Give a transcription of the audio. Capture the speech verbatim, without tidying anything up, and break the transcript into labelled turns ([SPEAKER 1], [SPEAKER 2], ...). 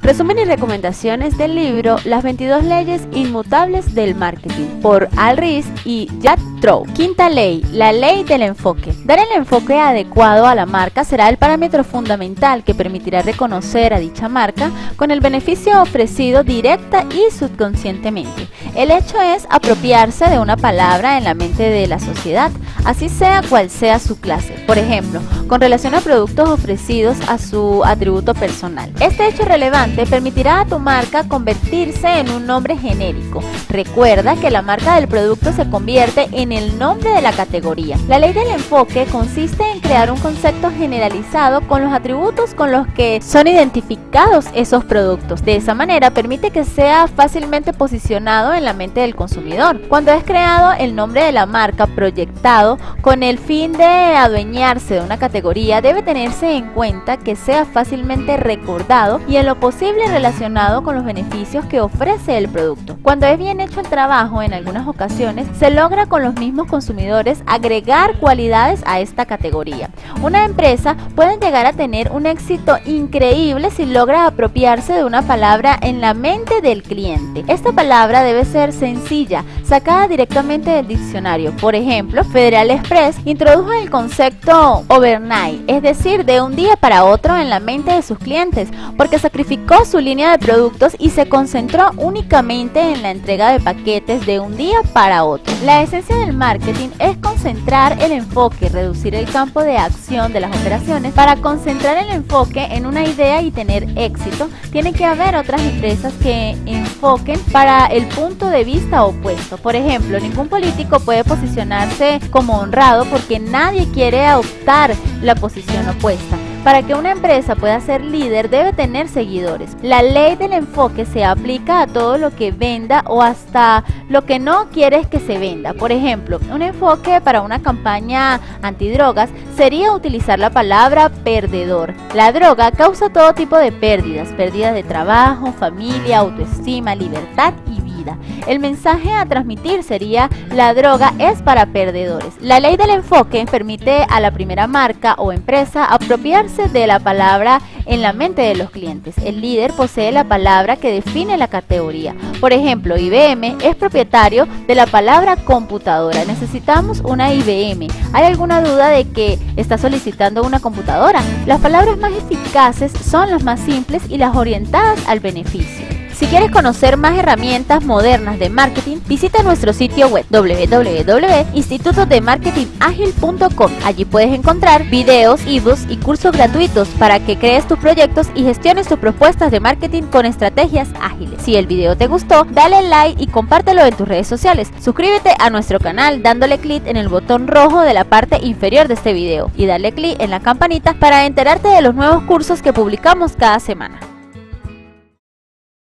[SPEAKER 1] Resumen y recomendaciones del libro Las veintidós leyes inmutables del marketing por Al Ries y Jack Trout. Quinta ley, la ley del enfoque. Dar el enfoque adecuado a la marca será el parámetro fundamental que permitirá reconocer a dicha marca con el beneficio ofrecido directa y subconscientemente. El hecho es apropiarse de una palabra en la mente de la sociedad, así sea cual sea su clase. Por ejemplo, con relación a productos ofrecidos a su atributo personal. Este hecho relevante permitirá a tu marca convertirse en un nombre genérico. Recuerda que la marca del producto se convierte en el nombre de la categoría. La ley del enfoque consiste en crear un concepto generalizado con los atributos con los que son identificados esos productos. De esa manera permite que sea fácilmente posicionado en la mente del consumidor. Cuando es creado el nombre de la marca proyectado con el fin de adueñarse de una categoría, debe tenerse en cuenta que sea fácilmente recordado y en lo posible relacionado con los beneficios que ofrece el producto. Cuando es bien hecho el trabajo, en algunas ocasiones se logra con los mismos consumidores agregar cualidades a esta categoría. Una empresa puede llegar a tener un éxito increíble si logra apropiarse de una palabra en la mente del cliente. Esta palabra debe ser sencilla, sacada directamente del diccionario. Por ejemplo, Federal Express introdujo el concepto overnight, es decir, de un día para otro en la mente de sus clientes, porque sacrificó su línea de productos y se concentró únicamente en la entrega de paquetes de un día para otro. La esencia del marketing es concentrar el enfoque, reducir el campo de acción de las operaciones. Para concentrar el enfoque en una idea y tener éxito, tiene que haber otras empresas que enfoquen para el punto de vista opuesto. Por ejemplo, ningún político puede posicionarse como honrado porque nadie quiere adoptar la posición opuesta. Para que una empresa pueda ser líder debe tener seguidores. La ley del enfoque se aplica a todo lo que venda o hasta lo que no quieres que se venda. Por ejemplo, un enfoque para una campaña antidrogas sería utilizar la palabra perdedor. La droga causa todo tipo de pérdidas, pérdidas de trabajo, familia, autoestima, libertad y vida. El mensaje a transmitir sería: la droga es para perdedores. La ley del enfoque permite a la primera marca o empresa apropiarse de la palabra en la mente de los clientes. El líder posee la palabra que define la categoría. Por ejemplo, I B M es propietario de la palabra computadora. Necesitamos una I B M. ¿Hay alguna duda de que está solicitando una computadora? Las palabras más eficaces son las más simples y las orientadas al beneficio. Si quieres conocer más herramientas modernas de marketing, visita nuestro sitio web w w w punto instituto de marketing ágil punto com. Allí puedes encontrar videos, ebooks y cursos gratuitos para que crees tus proyectos y gestiones tus propuestas de marketing con estrategias ágiles. Si el video te gustó, dale like y compártelo en tus redes sociales. Suscríbete a nuestro canal dándole clic en el botón rojo de la parte inferior de este video y dale clic en la campanita para enterarte de los nuevos cursos que publicamos cada semana.